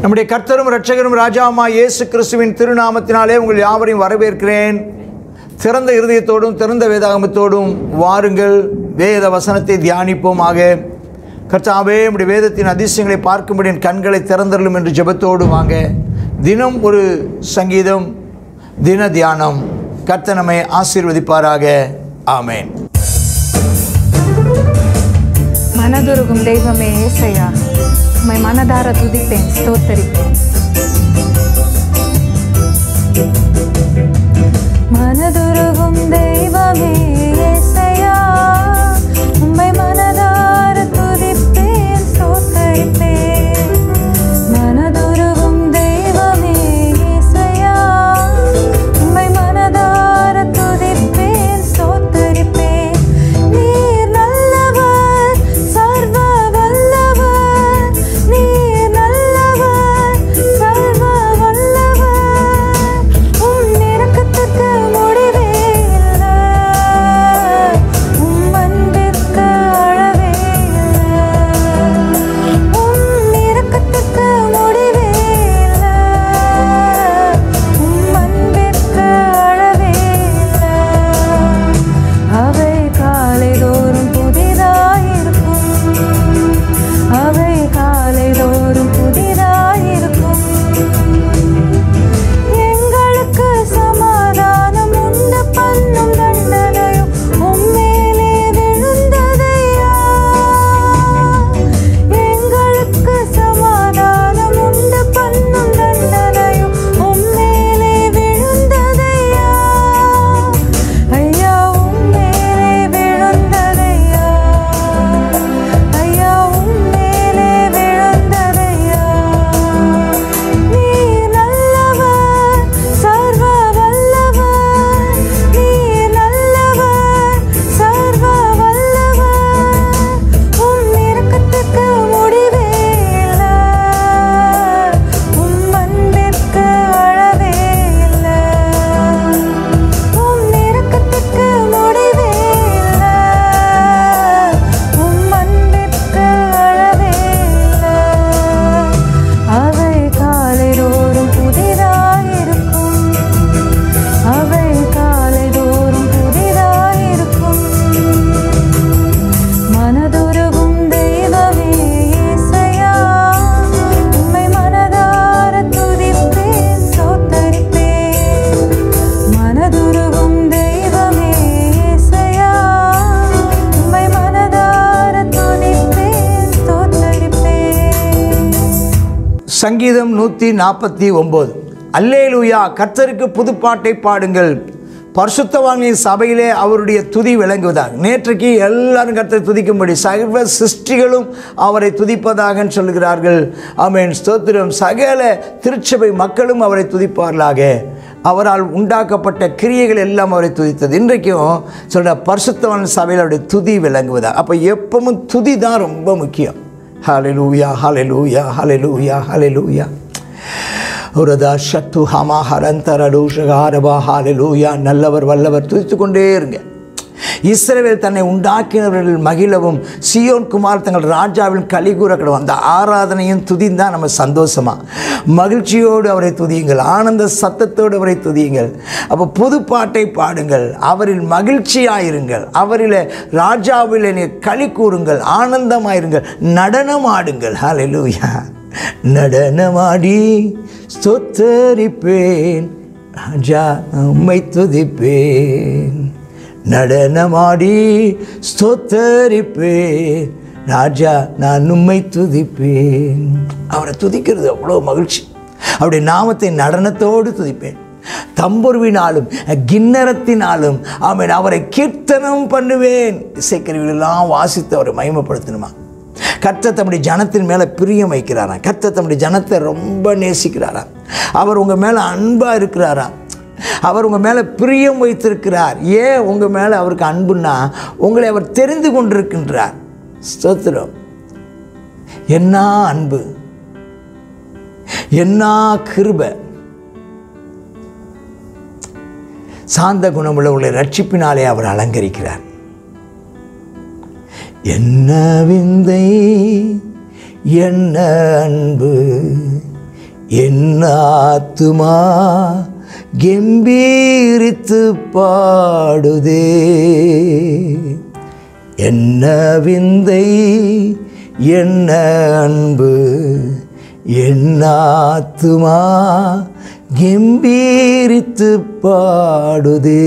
நம்முடைய கர்த்தரும் இரட்சகரும் ராஜாவுமாய் இயேசு கிறிஸ்துவின் திருநாமத்தினாலே உங்கள் யாவரையும் வரவேற்கிறேன். திறந்த இருதயத்தோடும் திறந்த வேதாகமத்தோடும் வாருங்கள், வேத வசனத்தை தியானிப்போமாக. கர்த்தாவே, நம்முடைய வேதத்தின் அதிசயங்களை பார்க்கும்படி என் கண்களை திறந்தருளும் என்று ஜெபத்தோடு வாங்க. தினம் ஒரு சங்கீதம், தின தியானம். கர்த்தர் நம்மை ஆசீர்வதிப்பாராக. ஆமென். மனதுருகும் தெய்வமே ஏசையா, உம்மை மனதார துதிப்பேன், ஸ்தோத்தரிப்பேன். மனதுருகும் தெய்வமே ஏசையா, உம்மை மனதார துதிப்பேன், ஸ்தோத்தரிப்பேன். மனதுருகும் தெய்வமே ஏசையா, உம்மை மனதார துதிப்பேன், ஸ்தோத்தரிப்பேன். நீர் நல்லவர், சர்வ வல்லவர். நீர் நல்லவர், சர்வ வல்லவர். உம் இரக்கத்துக்கு முடிவே இல்லை, உம் அன்பிற்கு அளவே இல்லை. உம் இரக்கத்துக்கு முடிவே இல்லை, உம் அன்பிற்கு அளவே இல்லை. அவை காலைதோறும் புதிதாயிருக்கும், அவை காலைதோறும் புதிதாயிருக்கும். எங்களுக்கு சமாதானம் உண்டு பண்ணும் தண்டனையும் உம்மேலே விழுந்ததையா. எங்களுக்கு சமாதானம் உண்டு பண்ணும் தண்டனையும் உம்மேலே விழுந்ததையா. ஐயா, உம்மேலே விழுந்ததையா. ஐயா, உம்மேலே விழுந்ததையா. நீர் நல்லவர், சர்வ வல்லவர். நீர் நல்லவர், சர்வ வல்லவர். உம் இரக்கத்துக்கு முடிவே இல்லை, உம் அன்பிற்கு அளவே இல்லை. உம் இரக்கத்துக்கு முடிவே இல்லை, உம் அன்பிற்கு அளவே இல்லை. அவை காலைதோறும் புதிதாயிருக்கும், அவை காலைதோறும் புதிதாயிருக்கும். மனதுருகும் தெய்வமே ஏசையா, உம்மை மனதார துதிப்பேன், ஸ்தோத்தரிப்பேன். மனதுருகும் தெய்வமே ஏசையா, உம்மை மனதார துதிப்பேன், ஸ்தோத்தரிப்பேன். சங்கீதம் 149. அல்லேலூயா, கர்த்தருக்கு புதுப்பாட்டை பாடுங்கள், பரிசுத்தவான்களின் சபையிலே அவருடைய துதி விளங்குவதாக. நேற்றைக்கு எல்லாரும் கர்த்தரை துதிக்கும்படி சர்வ சிருஷ்டிகளும் அவரை துதிப்பதாக சொல்கிறார்கள். ஆமென், ஸ்தோத்திரம். சகல திருச்சபை மக்களும் அவரை துதிப்பார்களாக. அவரால் உண்டாக்கப்பட்ட கிரியைகள் எல்லாம் அவரை துதித்தது. இன்றைக்கும் சொல்ற பரிசுத்தவான் சபையில் அவருடைய துதி விளங்குவதாக. அப்போ எப்பவும் துதி தான் ரொம்ப முக்கியம். ஹல்லேலூயா, ஹல்லேலூயா, ஹல்லேலூயா, ஹல்லேலூயா. உரதா சத்து ஹமா ஹரந்தரடூஷகாரபா. ஹல்லேலூயா. நல்லவர் வல்லவர், துதித்து கொண்டே இருங்க. இஸ்ரவேல் தன்னை உண்டாக்கினவர்கள் மகிழவும், சீயோன் குமார் தங்கள் ராஜாவின் கலிகூற கடவும். அந்த ஆராதனையும் துதிந்தான் நம்ம சந்தோஷமா மகிழ்ச்சியோடு அவரை துதியுங்கள், ஆனந்த சத்தத்தோடு அவரை துதியுங்கள். அப்போ புது பாட்டை பாடுங்கள், அவரில் மகிழ்ச்சியாயிருங்கள், அவரில் ராஜாவில் களி கூறுங்கள், ஆனந்தமாயிருங்கள், நடனமாடுங்கள். ஹல்லேலூயா. நடனமாடி ஸ்தோத்தரிப்பேன், ராஜா உம்மை துதிப்பேன். நடனமாடி ஸ்தோத்தரிப்பேன், ராஜா நான் உம்மை துதிப்பேன். அவரை துதிக்கிறது அவ்வளோ மகிழ்ச்சி. அவருடைய நாமத்தை நடனத்தோடு துதிப்பேன், தம்புருவினாலும் கிண்ணறத்தினாலும். ஆமென். அவரை கீர்த்தனம் பண்ணுவேன். இசைக்கருவிகளெல்லாம் வாசித்து அவரை மகிமைப்படுத்தணுமா. கர்த்தர் தம்முடைய ஜனத்தின் மேலே பிரியம் வைக்கிறாராம். கர்த்தர் தம்முடைய ஜனத்தை ரொம்ப நேசிக்கிறாராம். அவர் உங்கள் மேலே அன்பாக இருக்கிறாராம். அவர் உங்கள் மேலே பிரியம் வைத்திருக்கிறார். ஏன் உங்கள் மேலே அவருக்கு அன்புன்னா, உங்களை அவர் தெரிந்து கொண்டிருக்கின்றார். ஸ்தோத்திரம். என்ன அன்பு, என்ன கிருபை. சாந்த குணமுள்ளவர்களை ரட்சிப்பினாலே அவர் அலங்கரிக்கிறார். என்ன விந்தை, என்ன அன்பு, என் ஆத்துமா கெம்பீரித்து பாடுதே. என்ன விந்தை என்ன அன்பு, என் ஆத்துமா கெம்பீரித்து பாடுதே.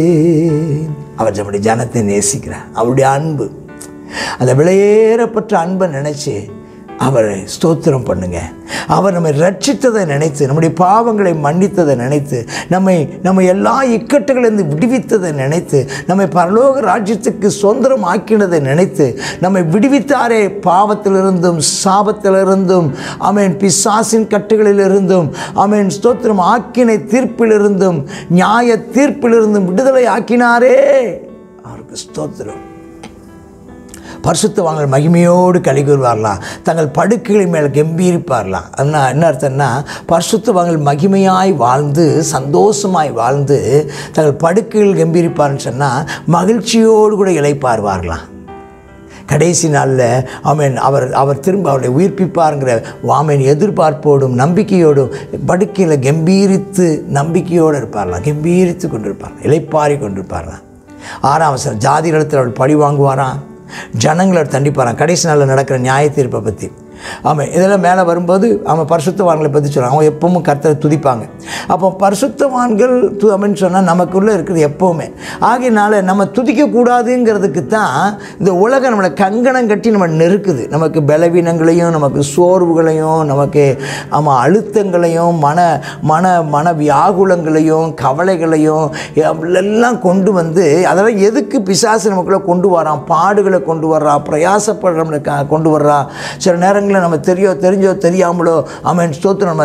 அவர் நம்முடைய ஜனத்தை நேசிக்கிறார். அவருடைய அன்பு, அந்த விலையேறப்பட்ட அன்பை நினைச்சு அவரை ஸ்தோத்திரம் பண்ணுங்க. அவர் நம்மை ரட்சித்ததை நினைத்து, நம்முடைய பாவங்களை மன்னித்ததை நினைத்து, நம்மை எல்லா இக்கட்டுகளிலிருந்து விடுவித்ததை நினைத்து, நம்மை பரலோக ராஜ்யத்துக்கு சொந்தரம் ஆக்கினதை நினைத்து, நம்மை விடுவித்தாரே பாவத்திலிருந்தும் சாபத்திலிருந்தும், ஆமென், பிசாசின் கட்டுகளிலிருந்தும், ஆமென், ஸ்தோத்திரம், ஆக்கினை தீர்ப்பிலிருந்தும், நியாய தீர்ப்பிலிருந்தும் விடுதலை ஆக்கினாரே. அவருக்கு ஸ்தோத்திரம். பரிசுத்தவான்கள் மகிமையோடு கலிகூறுவார்களாம், தங்கள் படுக்கைகளின் மேல் கம்பீரிப்பார்களாம். அதனால் என்ன அர்த்தம்னா, பரிசுத்தவான்கள் மகிமையாய் வாழ்ந்து சந்தோஷமாய் வாழ்ந்து தங்கள் படுக்கைகள் கம்பீரிப்பார்னு சொன்னால் மகிழ்ச்சியோடு கூட இளைப்பாருவார்களாம். கடைசி நாளில் ஆமென் அவர் திரும்ப அவரை உயிர்ப்பிப்பாருங்கிற ஆமென் எதிர்பார்ப்போடும் நம்பிக்கையோடும் படுக்கையில் கம்பீரித்து நம்பிக்கையோடு இருப்பார்களாம். கம்பீரித்து கொண்டிருப்பார்கள், இளைப்பாரி கொண்டிருப்பார்களாம். 6ஆம் வசனம், ஜாதிகளிடத்தில் அவள் பழி வாங்குவாராம், ஜனங்களை தண்டிப்பாரான். கடைசி நாளில் நடக்கிற நியாய தீர்ப்பை பற்றி. ஆமாம், இதெல்லாம் மேலே வரும்போது அவன் பரிசுத்தவான்களை பற்றி சொல்கிறான். அவன் எப்பவும் கர்த்தரை துதிப்பாங்க. அப்போ பரிசுத்தவான்கள் அப்படின்னு சொன்னால் நமக்குள்ளே இருக்குது எப்போவுமே. ஆகையினால நம்ம துதிக்கக்கூடாதுங்கிறதுக்கு தான் இந்த உலகம் நம்மளை கங்கணம் கட்டி நம்ம நெருக்குது. நமக்கு பலவீனங்களையும், நமக்கு சோர்வுகளையும், நமக்கு அழுத்தங்களையும், மன வியாகுலங்களையும், கவலைகளையும் எல்லாம் கொண்டு வந்து, அதெல்லாம் எதுக்கு பிசாசு நமக்குள்ளே கொண்டு வரான்? பாடுகளை கொண்டு வர்றா, பிரயாசப்படுற நம்மளை கொண்டு வர்றா. சில நேரங்களில் நம்ம தெரிஞ்சோ தெரியாமலோ ஆமென் ஸ்தோத்திரம்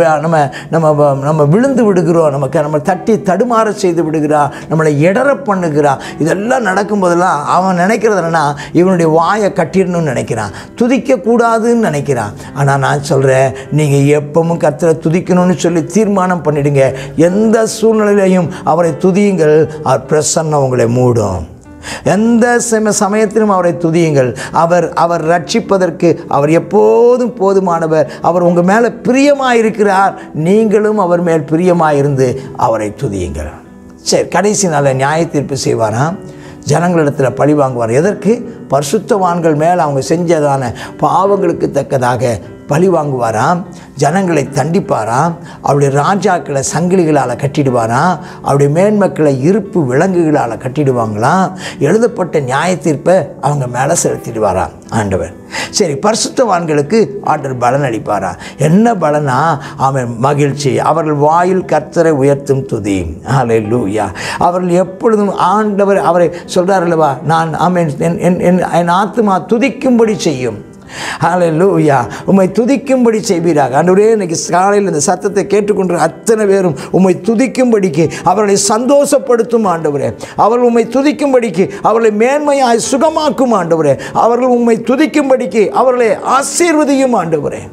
நம்ம விழுந்து விடுகிறோம், நம்ம தட்டி தடுமாற செய்து விடுகிறா, நம்மளை இடற பண்ணுகிறா. இதெல்லாம் நடக்கும்போதெல்லாம் அவன் நினைக்கிறது என்னன்னா, இவனுடைய வாயை கட்டிடணும்னு நினைக்கிறான், துதிக்கக்கூடாதுன்னு நினைக்கிறான். ஆனால் நான் சொல்கிறேன், நீங்கள் எப்பவும் கர்த்தரை துதிக்கணும்னு சொல்லி தீர்மானம் பண்ணிடுங்க. எந்த சூழ்நிலையிலையும் அவரை துதியுங்கள், அவர் பிரசன்னம் உங்களை மூடும். எந்த சமயத்திலும் அவரை துதியுங்கள். அவர் ரட்சிப்பதற்கு அவர் எப்போதும் போதுமானவர். அவர் உங்கள் மேலே பிரியமாயிருக்கிறார், நீங்களும் அவர் மேல் பிரியமாயிருந்து அவரை துதியுங்கள். சரி, கடைசி நாளில் நியாய தீர்ப்பு செய்வாராம், ஜனங்களிடத்தில் பழி வாங்குவார். எதற்கு? பரிசுத்தவான்கள் மேல் அவங்க செஞ்சதான பாவங்களுக்கு தக்கதாக பழி வாங்குவாராம், ஜனங்களை தண்டிப்பாராம், அவருடைய ராஜாக்களை சங்கிலிகளால் கட்டிடுவாராம், அவருடைய மேன்மக்களை இருப்பு விலங்குகளால் கட்டிடுவாங்களாம். எழுதப்பட்ட நியாய தீர்ப்பை அவங்க மேலே செலுத்திடுவாராம் ஆண்டவர். சரி, பரிசுத்தவான்களுக்கு ஆண்டவர் பலன் அளிப்பாரா? என்ன பலனா? அவன் மகிழ்ச்சி, அவர்கள் வாயில் கர்த்தரை உயர்த்தும் துதி. ஹல்லேலூயா. அவர்கள் எப்பொழுதும் ஆண்டவர் அவரை சொல்கிறார் அல்லவா, நான் ஆமென் என் ஆத்துமா துதிக்கும்படி செய்யும். ஹல்லேலூயா. உம்மை துதிக்கும்படி செய்வீராக. ஆண்டவரே, இன்னைக்கு காலையில் இந்த சத்தத்தை கேட்டுக்கொண்டு அத்தனை பேரும் உம்மை துதிக்கும்படிக்கு அவர்களை சந்தோஷப்படுத்தும் ஆண்டவரே. அவர்கள் உம்மை துதிக்கும்படிக்கு அவர்களை மேன்மையாய் சுகமாக்கும் ஆண்டவரே. அவர்கள் உம்மை துதிக்கும்படிக்கு அவர்களை ஆசீர்வதியும் ஆண்டவரே.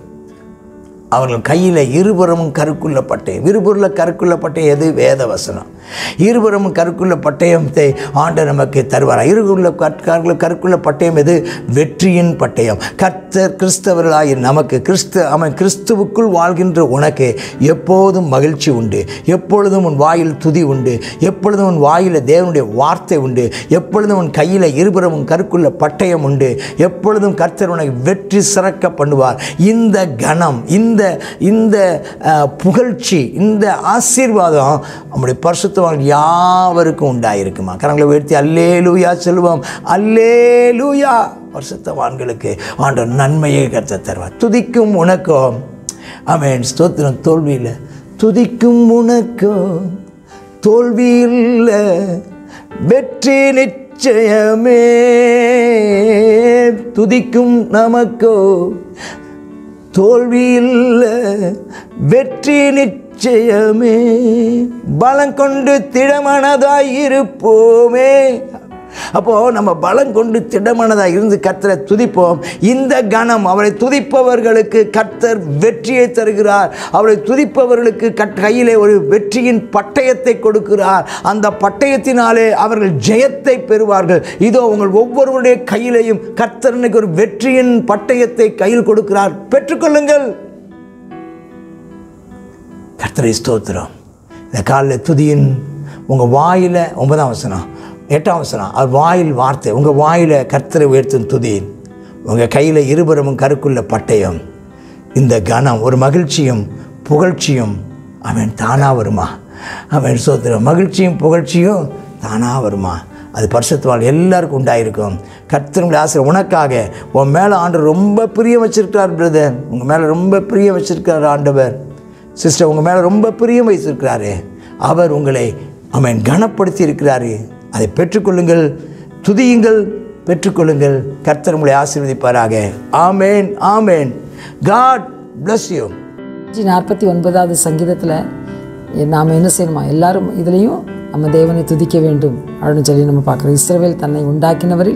அவர்கள் கையில் இருபுறமும் கருக்குள்ள பட்டயம். இருபுறத்தில் கருக்குள்ள பட்டயம் எது? வேத வசனம். இருபுறமும் கருக்குள்ள பட்டயத்தை ஆண்டவர் நமக்கு தருவார். கருக்குள்ள பட்டயம் எது? வெற்றியின் பட்டயம். கர்த்தர் கிறிஸ்தவர்களாகி நமக்கு கிறிஸ்துவுக்குள் வாழ்கின்ற உனக்கு எப்போதும் மகிழ்ச்சி உண்டு, எப்பொழுதும் உன் வாயில் துதி உண்டு, எப்பொழுதும் உன் வாயில் தேவனுடைய வார்த்தை உண்டு, எப்பொழுதும் உன் கையில் இருபுறமும் கருக்குள்ள பட்டயம் உண்டு, எப்பொழுதும் கர்த்தர் உனக்கு வெற்றி சிறக்க பண்ணுவார். இந்த கணம், இந்த புகழ்ச்சி, இந்த ஆசீர்வாதம் நம்முடைய பரிசுத்தவான்கள் யாவருக்கும் உண்டாயிருக்குமா? கரங்களை உயர்த்தி அல்லேலூயா சொல்லுவோம். அல்லேலூயா. பரிசுத்தவான்களுக்கு ஆண்டவர் நன்மையை கர்த்தர் தருவார். துதிக்கும் உனக்கோ ஆமென் ஸ்தோத்திரம். தோல்வியில் துதிக்கும் உனக்கோ தோல்வியில் வெற்றி நிச்சயமே. துதிக்கும் நமக்கோ தோல்வியில் வெற்றி நிச்சயமே. பலம் கொண்டு திடமனதாய் இருப்போமே. அப்போது நம்ம பலம் கொண்டு திடமனதாக இருந்து கர்த்தரை துதிப்போம். இந்த கணம் அவரை துதிப்பவர்களுக்கு கர்த்தர் வெற்றியை தருகிறார். அவரை துதிப்பவர்களுக்கு கையிலே ஒரு வெற்றியின் பட்டயத்தை கொடுக்கிறார். அந்த பட்டயத்தினாலே அவர்கள் ஜெயத்தை பெறுவார்கள். இதோ உங்கள் ஒவ்வொருவருடைய கையிலேயும் கர்த்தர் இன்னைக்கு ஒரு வெற்றியின் பட்டயத்தை கையில் கொடுக்கிறார். பெற்றுக்கொள்ளுங்கள். கர்த்தரை ஸ்தோத்திரம். இந்த காலையில் துதியின் உங்கள் வாயில் 9ஆம் வசனம் 8ஆம் வசனம் அவர் வாயில் வார்த்தை, உங்கள் வாயில் கர்த்தரை உயர்த்தும் துதியின், உங்கள் கையில் இருபுறமும் கருக்குள்ள பட்டயம். இந்த கனம் ஒரு மகிழ்ச்சியும் புகழ்ச்சியும் அவன் தானாக வருமா? அவன் ஸ்தோத்திரம். மகிழ்ச்சியும் புகழ்ச்சியும் தானாக வருமா? அது பரிசுத்தவான் எல்லாருக்கும் உண்டாயிருக்கும். கர்த்தருடைய ஆசை உனக்காக உன் மேலே ஆண்டவர் ரொம்ப பிரியம் வச்சிருக்கிறார். பிரதர், உங்கள் மேலே ரொம்ப பிரியம் வச்சிருக்கிறார் ஆண்டவர். சிஸ்டர், உங்கள் மேலே ரொம்ப பிரியம் வைத்திருக்கிறாரு. அவர் உங்களை அவன் கனப்படுத்தி இருக்கிறாரு. அதை பெற்றுக்கொள்ளுங்கள், துதியுங்கள், பெற்றுக்கொள்ளுங்கள். கர்த்தர் உங்களை ஆசீர்வதிப்பாராக. ஆமேன், ஆமேன். God bless you. 49வது சங்கீதத்தில் நாம் என்ன செய்யணுமா? எல்லாரும் இதுலேயும் நம்ம தேவனை துதிக்க வேண்டும் அப்படின்னு சொல்லி நம்ம பார்க்குறோம். இஸ்ரவேல் தன்னை உண்டாக்கினவரில்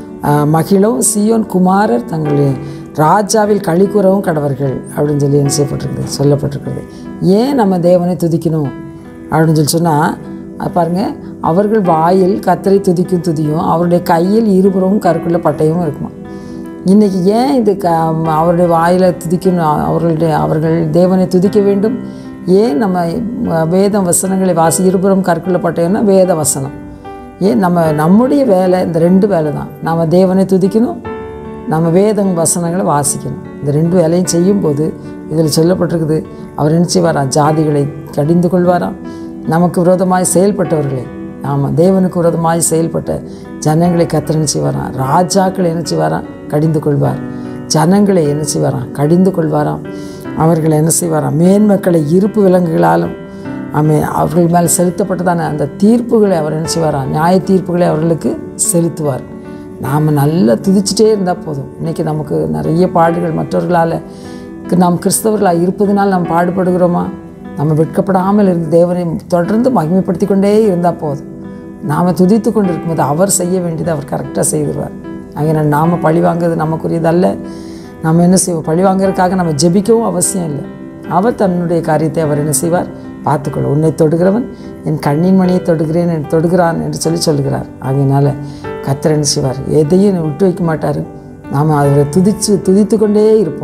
மகிழவும் சீயோன் குமாரர் தங்கள் ராஜாவில் களி கூறவும் கடவர்கள் அப்படின்னு சொல்லி என்ன செய்யப்பட்டிருக்குது, சொல்லப்பட்டிருக்கிறது. ஏன் நம்ம தேவனை துதிக்கணும் அப்படின்னு சொல்லி சொன்னால் பாருங்கள், அவர்கள் வாயில் கர்த்தரை துதிக்கும் துதியும் அவருடைய கையில் இருபுறமும் கருக்குள்ள பட்டயமும் இருக்குமா. இன்றைக்கி ஏன் இது அவருடைய வாயில் துதிக்கணும், அவர்கள் தேவனை துதிக்க வேண்டும்? ஏன் நம்ம வேத வசனங்களை இருபுறம் கற்குள்ள பட்டயம்னா வேத வசனம். ஏன் நம்முடைய வேலை இந்த 2 வேலை தான். நம்ம தேவனை துதிக்கணும், நம்ம வேத வசனங்களை வாசிக்கணும். இந்த 2 வேலையும் செய்யும்போது இதில் சொல்லப்பட்டிருக்குது, அவர் என்ன செய்வாராம்? ஜாதிகளை கடிந்து கொள்வாராம். நமக்கு விரோதமாய் செயல்பட்டவர்களை, ஆமாம், தேவனுக்கு விரோதமாய் செயல்பட்ட ஜனங்களை கர்த்தர் என்ன செய்வாராம்? ராஜாக்களை என்ன செய்வாராம்? கடிந்து கொள்வார். ஜனங்களை என்ன செய்வாராம்? கடிந்து கொள்வாராம். அவர்களை என்ன செய்வாராம்? மேன்மக்களை இருப்பு விலங்குகளாலும் அவர்கள் மேலே செலுத்தப்பட்டதான அந்த தீர்ப்புகளை அவர் என்ன செய்வாராம்? நியாய தீர்ப்புகளை அவர்களுக்கு செலுத்துவார். நாம் நல்லா துதிச்சிட்டே இருந்தால் போதும். இன்றைக்கி நமக்கு நிறைய பாடுகள் மற்றவர்களால், நாம் கிறிஸ்தவர்களாக இருப்பதனால் நாம் பாடுபடுகிறோமா? நம்ம வெட்கப்படாமல் இருந்து தேவனை தொடர்ந்து மகிமைப்படுத்தி கொண்டே இருந்தால் போதும். நாம் துதித்து கொண்டு இருக்கும்போது அவர் செய்ய வேண்டியது அவர் கரெக்டாக செய்திருவார். அதனால் நாம் பழி வாங்குறது நமக்குரியதல்ல. நம்ம என்ன செய்வோம்? பழி வாங்குறதுக்காக நம்ம ஜெபிக்கவும் அவசியம் இல்லை. அவர் தன்னுடைய காரியத்தை அவர் என்ன செய்வார்? பார்த்துக்கொள்ள. உன்னை தொடுகிறவன் என் கண்ணின் மணியை தொடுகிறான் என்று சொல்லுகிறார். ஆகையினால கர்த்தர் என்ன செய்வார்? எதையும் விட்டு வைக்க மாட்டார். நாம் அவரை துதித்து கொண்டே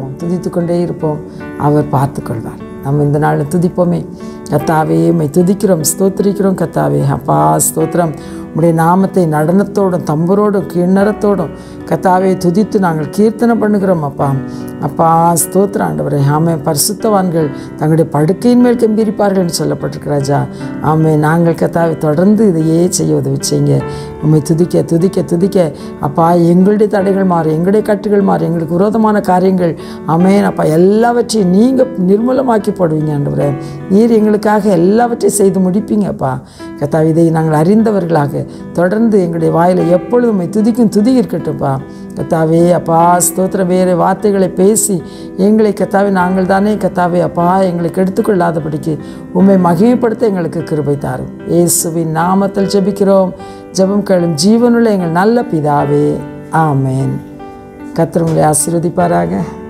இருப்போம். அவர் பார்த்துக்கொள்வார். நம்ம இந்த நாளில் துதிப்போமே. கர்த்தாவே, உம்மை துதிக்கிறோம், ஸ்தோத்திரிக்கிறோம். கர்த்தாவே, அப்பா ஸ்தோத்திரம். உம்முடைய நாமத்தை நடனத்தோடும் தம்புரோடும் கிண்ணறத்தோடும் கர்த்தாவே துதித்து நாங்கள் கீர்த்தனை பண்ணுகிறோம். அப்பா ஸ்தோத்திரம் ஆண்டவரே. ஆமே, பரிசுத்தவான்கள் தங்களுடைய படுக்கையின் மேல் கம்பீரிப்பார்கள் என்று சொல்லப்பட்டிருக்கு ராஜா. ஆமே, நாங்கள் கர்த்தாவே தொடர்ந்து இதையே செய்ய உதவி செய்யுங்க. உம்மை துதிக்க அப்பா எங்களுடைய தடைகள் மாறும், எங்களுடைய கட்டுகள் மாறும், எங்களுக்கு விரோதமான காரியங்கள் ஆமேன் அப்பா எல்லாவற்றையும் நீங்கள் நிர்மூலமாக்கி போடுவீங்க ஆண்டவரே. நீர் எங்களுக்காக எல்லாவற்றையும் செய்து முடிப்பீங்க அப்பா. கர்த்தாவே, இதை நாங்கள் அறிந்தவர்களாக தொடர்ந்து எங்களுடைய வாயில் எப்பொழுதும் உம்மை துதிக்கும் துதி இருக்கட்டும்ப்பா. கர்த்தாவே அப்பா ஸ்தோத்திரம். வேறு வார்த்தைகளை பேசி எங்களை கர்த்தாவே நாங்கள் தானே கர்த்தாவே அப்பா எங்களை கெடுத்துக்கொள்ளாதபடிக்கு உம்மை மகிமைப்படுத்த எங்களுக்கு கிருபை தாரும். இயேசுவின் நாமத்தில் ஜெபிக்கிறோம். ஜெபம் கேளும் ஜீவனுள்ள எங்கள் நல்ல பிதாவே, ஆமேன். கர்த்தர் உங்களை ஆசீர்வதிப்பாராக.